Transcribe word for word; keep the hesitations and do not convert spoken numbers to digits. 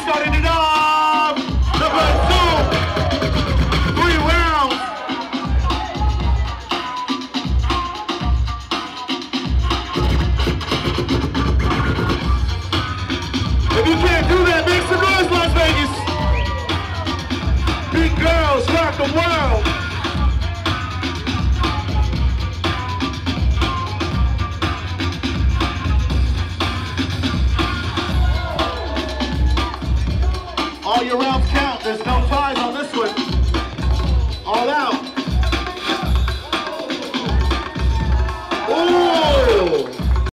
starting it off. Number two, three rounds. If you can't do that, make some noise, Las Vegas. Big girls rock the world. All your rounds